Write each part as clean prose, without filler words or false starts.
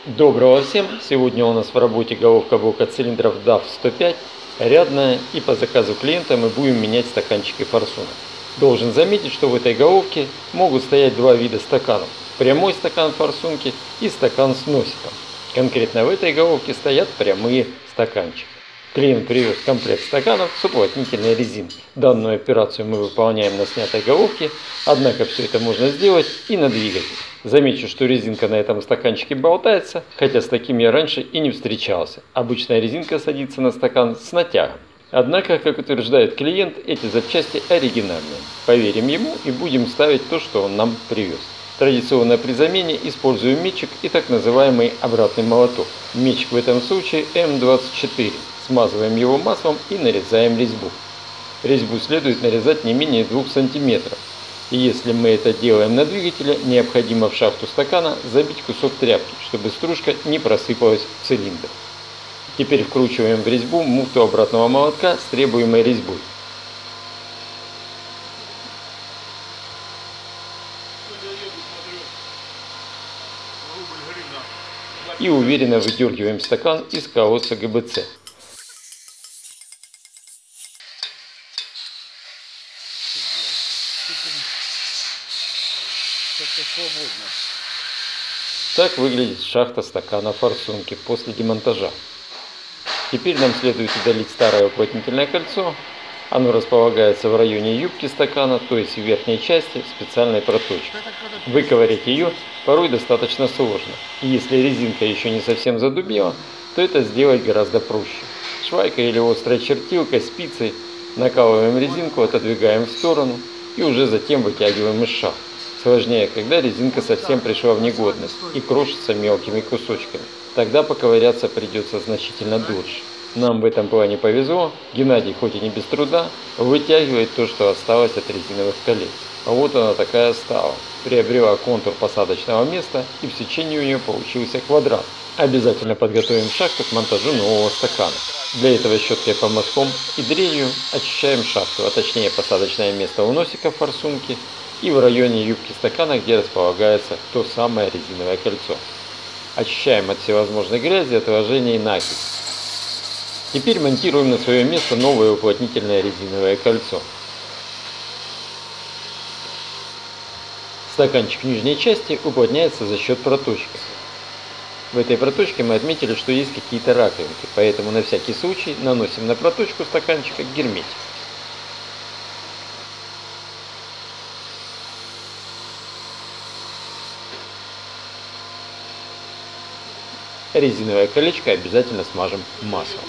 Доброго всем! Сегодня у нас в работе головка блока цилиндров DAF 105, рядная, и по заказу клиента мы будем менять стаканчики форсунок. Должен заметить, что в этой головке могут стоять два вида стаканов. Прямой стакан форсунки и стакан с носиком. Конкретно в этой головке стоят прямые стаканчики. Клиент привез комплект стаканов с уплотнительной резинкой. Данную операцию мы выполняем на снятой головке, однако все это можно сделать и на двигателе. Замечу, что резинка на этом стаканчике болтается, хотя с таким я раньше и не встречался. Обычная резинка садится на стакан с натягом. Однако, как утверждает клиент, эти запчасти оригинальные. Поверим ему и будем ставить то, что он нам привез. Традиционно при замене использую метчик и так называемый обратный молоток. Метчик в этом случае М24. Смазываем его маслом и нарезаем резьбу. Резьбу следует нарезать не менее 2 см. И если мы это делаем на двигателе, необходимо в шахту стакана забить кусок тряпки, чтобы стружка не просыпалась в цилиндр. Теперь вкручиваем в резьбу муфту обратного молотка с требуемой резьбой. И уверенно выдергиваем стакан из колодца ГБЦ. Так выглядит шахта стакана форсунки после демонтажа. Теперь нам следует удалить старое уплотнительное кольцо. Оно располагается в районе юбки стакана, то есть в верхней части специальной проточки. Выковырять ее порой достаточно сложно. И если резинка еще не совсем задубела, то это сделать гораздо проще. Швайкой или острой чертилкой, спицей накалываем резинку, отодвигаем в сторону и уже затем вытягиваем из шахты. Сложнее, когда резинка совсем пришла в негодность и крошится мелкими кусочками. Тогда поковыряться придется значительно дольше. Нам в этом плане повезло. Геннадий, хоть и не без труда, вытягивает то, что осталось от резиновых колец. А вот она такая стала. Приобрела контур посадочного места, и в сечении у нее получился квадрат. Обязательно подготовим шахту к монтажу нового стакана. Для этого щеткой по мазкам и дрелью очищаем шахту, а точнее посадочное место у носика форсунки и в районе юбки стакана, где располагается то самое резиновое кольцо. Очищаем от всевозможной грязи, отложений и накипи. Теперь монтируем на свое место новое уплотнительное резиновое кольцо. Стаканчик в нижней части уплотняется за счет проточки. В этой проточке мы отметили, что есть какие-то раковинки, поэтому на всякий случай наносим на проточку стаканчика герметик. Резиновое колечко обязательно смажем маслом.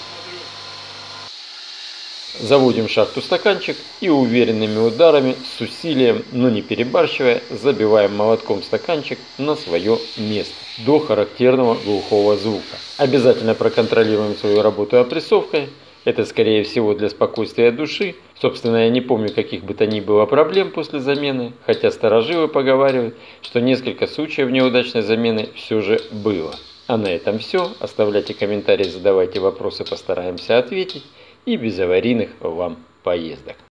Заводим в шахту стаканчик и уверенными ударами, с усилием, но не перебарщивая, забиваем молотком стаканчик на свое место до характерного глухого звука. Обязательно проконтролируем свою работу опрессовкой. Это скорее всего для спокойствия души. Собственно, я не помню каких бы то ни было проблем после замены, хотя старожилы поговаривают, что несколько случаев неудачной замены все же было. А на этом все. Оставляйте комментарии, задавайте вопросы, постараемся ответить. И без аварийных вам поездок.